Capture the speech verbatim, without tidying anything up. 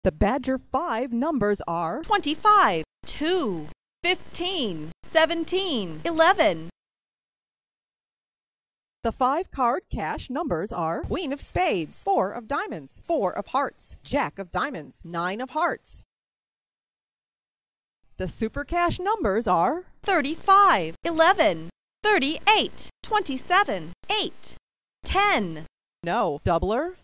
The Badger five numbers are twenty-five, two, fifteen, seventeen, eleven. The five-card cash numbers are Queen of Spades, Four of Diamonds, Four of Hearts, Jack of Diamonds, Nine of Hearts. The SuperCash numbers are thirty-five, eleven, thirty-eight, twenty-seven, eight, ten. No, doubler,